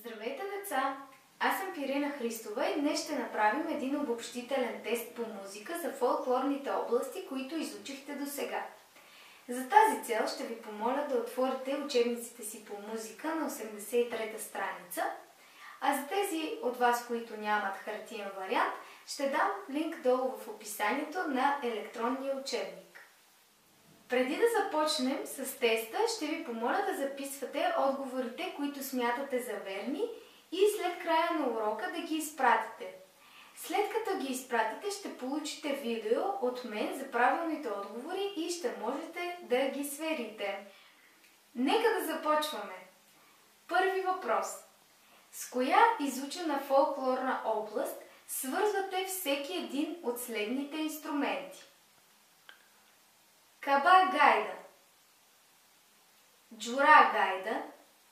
Здравейте, деца! Аз съм Пирина Христова и днес ще направим един обобщителен тест по музика за фолклорните области, които изучихте досега. За тази цел ще ви помоля да отворите учебниците си по музика на 83-та страница, а за тези от вас, които нямат хартиен вариант, ще дам линк долу в описанието на електронния учебник. Преди да започнем с теста, ще ви помоля да записвате отговорите, които смятате за верни, и след края на урока да ги изпратите. След като ги изпратите, ще получите видео от мен за правилните отговори и ще можете да ги сверите. Нека да започваме. Първи въпрос. С коя изучена фолклорна област свързвате всеки един от следните инструменти? Каба гайда, джура гайда,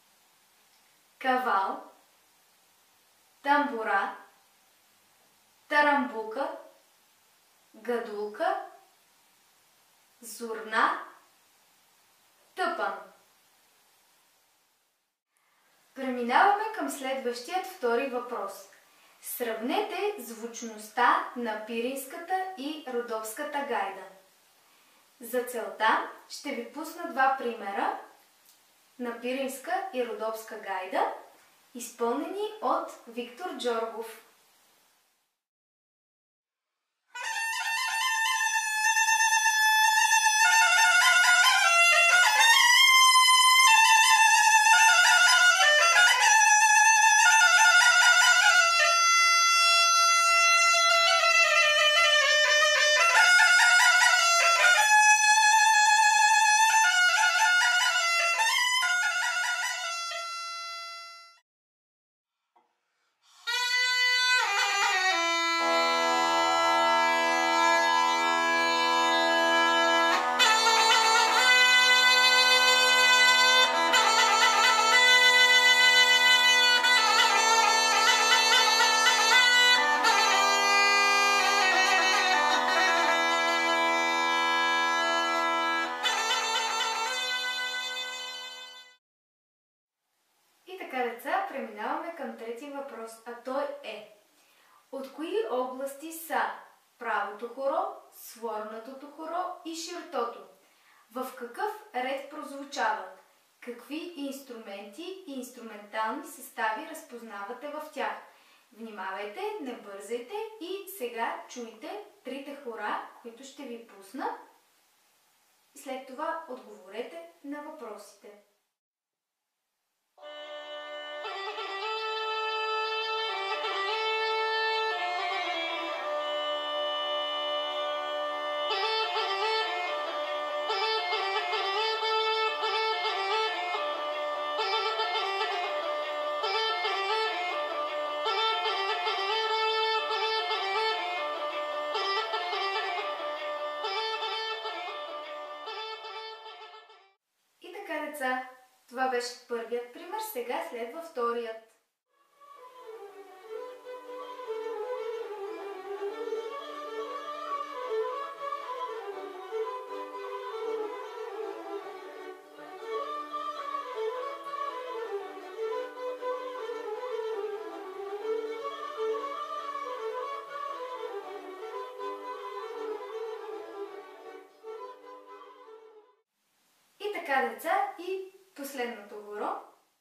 кавал, тамбура, тарамбука, гадулка, зурна, тъпан. Преминаваме към следващият втори въпрос. Сравнете звучността на пиринската и родопската гайда. За целта ще ви пусна два примера на пиринска и родопска гайда, изпълнени от Виктор Джоргов. Деца, преминаваме към трети въпрос, а той е: от кои области са правото хоро, сворнатото хоро и ширтото? В какъв ред прозвучават? Какви инструменти и инструментални състави разпознавате в тях? Внимавайте, не бързайте и сега чуйте трите хора, които ще ви пусна, и след това отговорете на въпросите. Деца, това беше първият пример, сега следва вторият. Така, деца, и последното хоро.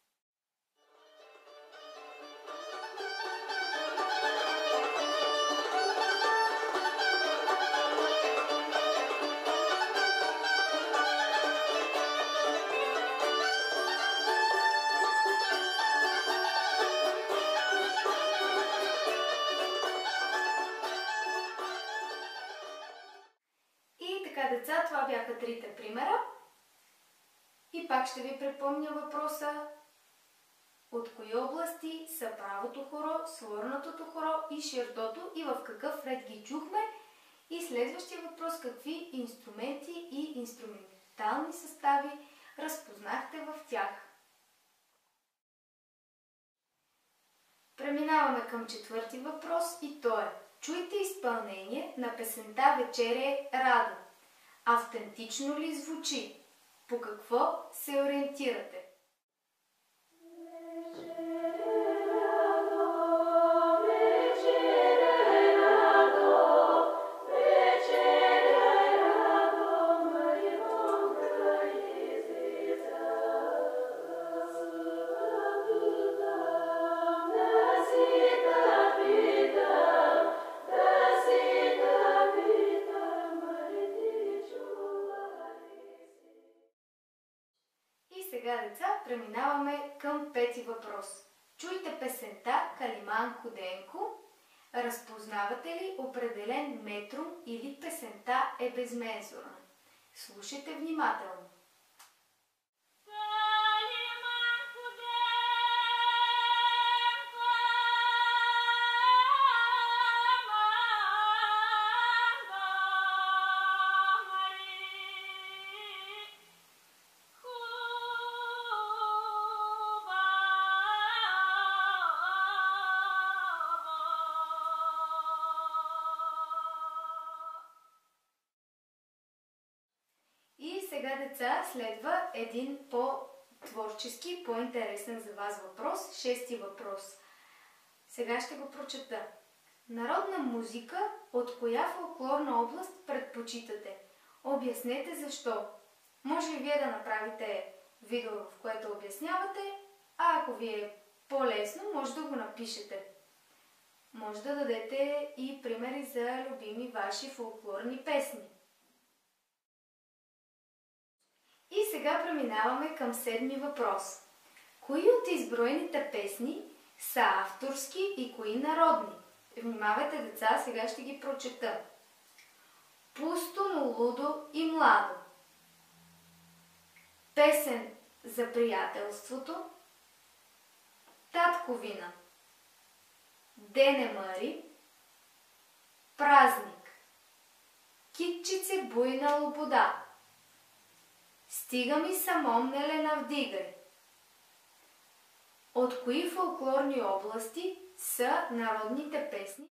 И така, деца, това бяха трите примера. И пак ще ви припомня въпроса: от кои области са правото хоро, сворнатото хоро и ширтото и в какъв ред ги чухме? И следващия въпрос: какви инструменти и инструментални състави разпознахте в тях? Преминаваме към четвърти въпрос и то е: чуйте изпълнение на песента "Вечере Радо". Автентично ли звучи? По какво се ориентирате? Вечере сега, деца, преминаваме към пети въпрос. Чуйте песента Калиманко Денко. Разпознавате ли определен метром или песента е безмензурна? Слушайте внимателно. И сега, деца, следва един по-творчески, по-интересен за вас въпрос. Шести въпрос. Сега ще го прочета. Народна музика от коя фолклорна област предпочитате? Обяснете защо. Може и вие да направите видео, в което обяснявате, а ако ви е по-лесно, може да го напишете. Може да дадете и примери за любими ваши фолклорни песни. И сега преминаваме към седми въпрос. Кои от изброените песни са авторски и кои народни? Внимавайте, деца, сега ще ги прочета. Пусто, но лудо и младо. Песен за приятелството. Татковина. Дене Мари. Празник. Китчице буйна лобода. Стига ми самом Нелена вдигай. От кои фолклорни области са народните песни?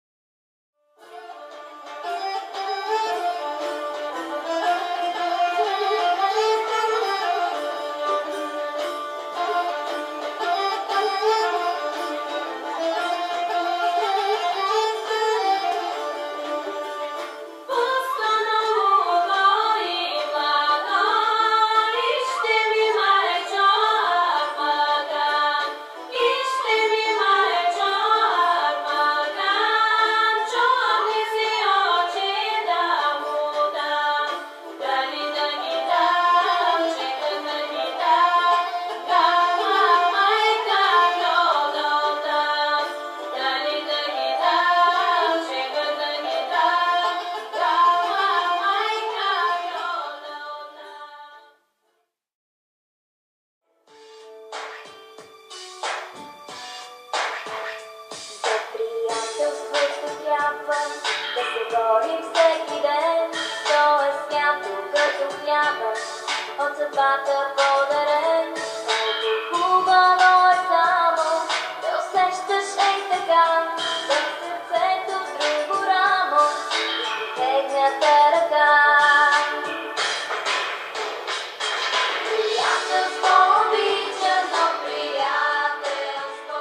Да се борим всеки ден, то е свят, като хляба, от съдбата подарен. Колко хубаво е само да усещаш ей така, да сърцето в друго рамо и протегната ръка. Приятелство обичано, приятелство.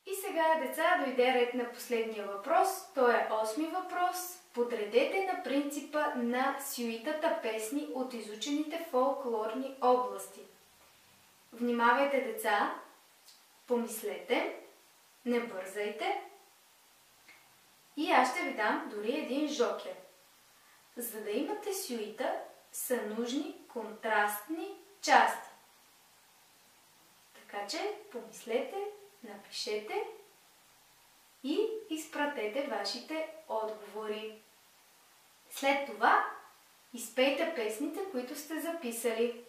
И сега, деца, дойде ред на последния въпрос. Той е 8-ми въпрос. Подредете на принципа на сюитата песни от изучените фолклорни области. Внимавайте, деца, помислете, не бързайте. И аз ще ви дам дори един жокер. За да имате сюита, са нужни контрастни части. Така че помислете, напишете и изпратете вашите отговори. След това изпейте песните, които сте записали.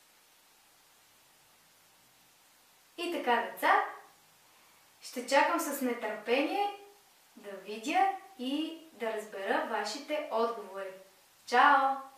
И така, деца, ще чакам с нетърпение да видя и да разбера вашите отговори. Чао!